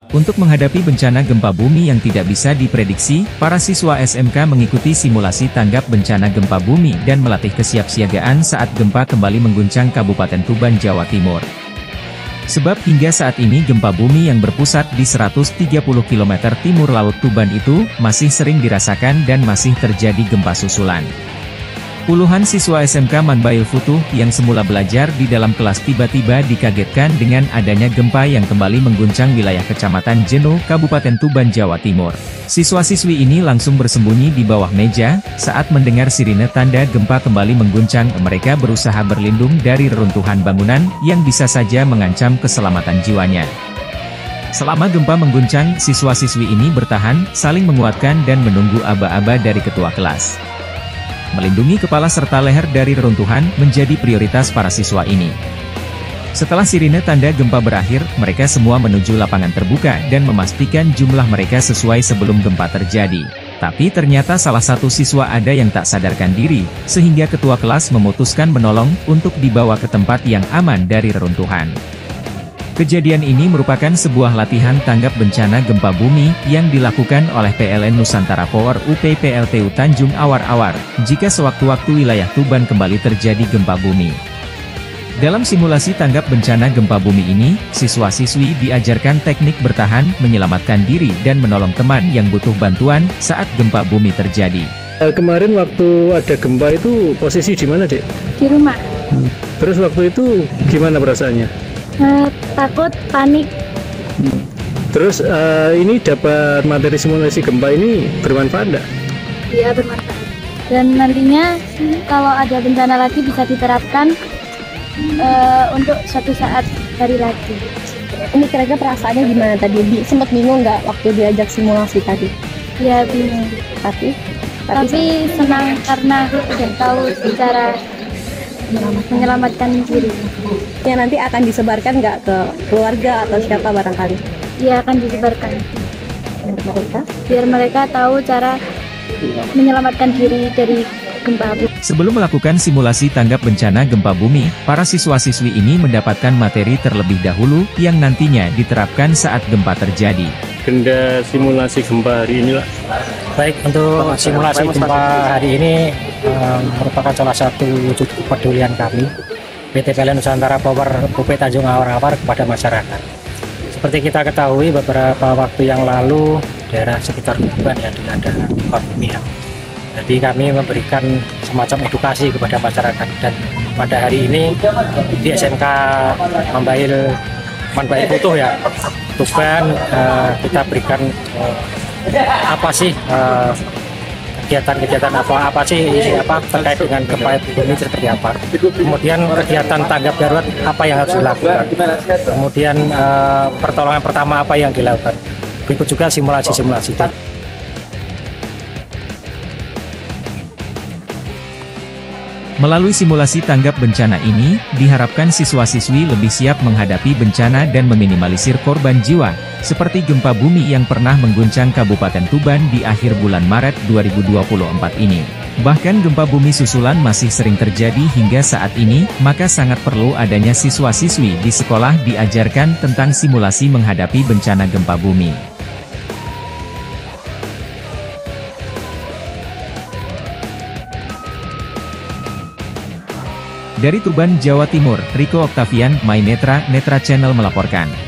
Untuk menghadapi bencana gempa bumi yang tidak bisa diprediksi, para siswa SMK mengikuti simulasi tanggap bencana gempa bumi dan melatih kesiapsiagaan saat gempa kembali mengguncang Kabupaten Tuban, Jawa Timur. Sebab hingga saat ini gempa bumi yang berpusat di 130 km timur Laut Tuban itu masih sering dirasakan dan masih terjadi gempa susulan. Puluhan siswa SMK Manbail Futuh yang semula belajar di dalam kelas tiba-tiba dikagetkan dengan adanya gempa yang kembali mengguncang wilayah Kecamatan Jeno, Kabupaten Tuban, Jawa Timur. Siswa-siswi ini langsung bersembunyi di bawah meja, saat mendengar sirine tanda gempa kembali mengguncang. Mereka berusaha berlindung dari reruntuhan bangunan yang bisa saja mengancam keselamatan jiwanya. Selama gempa mengguncang, siswa-siswi ini bertahan, saling menguatkan dan menunggu aba-aba dari ketua kelas. Melindungi kepala serta leher dari reruntuhan menjadi prioritas para siswa ini. Setelah sirine tanda gempa berakhir, mereka semua menuju lapangan terbuka dan memastikan jumlah mereka sesuai sebelum gempa terjadi. Tapi ternyata salah satu siswa ada yang tak sadarkan diri, sehingga ketua kelas memutuskan menolong untuk dibawa ke tempat yang aman dari reruntuhan. Kejadian ini merupakan sebuah latihan tanggap bencana gempa bumi yang dilakukan oleh PLN Nusantara Power UP PLTU Tanjung Awar-Awar, jika sewaktu-waktu wilayah Tuban kembali terjadi gempa bumi. Dalam simulasi tanggap bencana gempa bumi ini, siswa-siswi diajarkan teknik bertahan, menyelamatkan diri dan menolong teman yang butuh bantuan saat gempa bumi terjadi. Kemarin waktu ada gempa itu posisi di mana, Dek? Di rumah. Terus waktu itu gimana perasaannya? Takut, panik. Terus ini dapat materi simulasi gempa ini bermanfaat nggak? Iya, bermanfaat. Dan nantinya kalau ada bencana lagi bisa diterapkan untuk suatu saat hari lagi. Ini kira-kira perasaannya gimana tadi? Sempat bingung nggak waktu diajak simulasi tadi? Ya bingung. Tapi Senang karena udah tahu cara menyelamatkan diri. ya nanti akan disebarkan nggak ke keluarga atau siapa barangkali? Iya, akan disebarkan. Biar mereka tahu cara menyelamatkan diri dari gempa bumi. Sebelum melakukan simulasi tanggap bencana gempa bumi, para siswa-siswi ini mendapatkan materi terlebih dahulu yang nantinya diterapkan saat gempa terjadi. Benda simulasi gempa hari inilah. Baik, untuk simulasi gempa hari ini merupakan salah satu wujud kepedulian kami PT PLN Nusantara Power UP Tanjung Awar-Awar kepada masyarakat. Seperti kita ketahui, beberapa waktu yang lalu daerah sekitar Tuban ya dilanda gempa bumi ya. Jadi kami memberikan semacam edukasi kepada masyarakat, dan pada hari ini di SMK Manbail Futuh ya Tuban, kita berikan apa sih kegiatan-kegiatan apa sih terkait dengan gempa bumi seperti apa. Kemudian kegiatan tanggap darurat apa yang harus dilakukan. Kemudian pertolongan pertama apa yang dilakukan. Berikut juga simulasi-simulasi. Melalui simulasi tanggap bencana ini, diharapkan siswa-siswi lebih siap menghadapi bencana dan meminimalisir korban jiwa, seperti gempa bumi yang pernah mengguncang Kabupaten Tuban di akhir bulan Maret 2024 ini. Bahkan gempa bumi susulan masih sering terjadi hingga saat ini, maka sangat perlu adanya siswa-siswi di sekolah diajarkan tentang simulasi menghadapi bencana gempa bumi. Dari Tuban, Jawa Timur, Riko Oktavian, My Netra Channel melaporkan.